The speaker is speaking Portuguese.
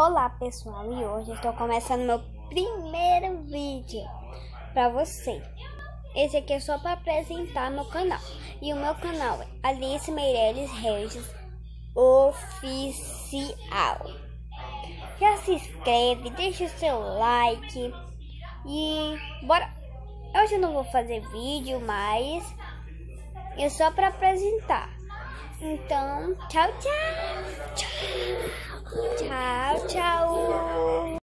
Olá pessoal, e hoje estou começando meu primeiro vídeo para você. Esse aqui é só para apresentar meu canal. E o meu canal é Alice Meireles Regis Oficial. Já se inscreve, deixa o seu like e bora! Hoje eu não vou fazer vídeo, mas é só para apresentar. Então, tchau, tchau! Tchau, tchau!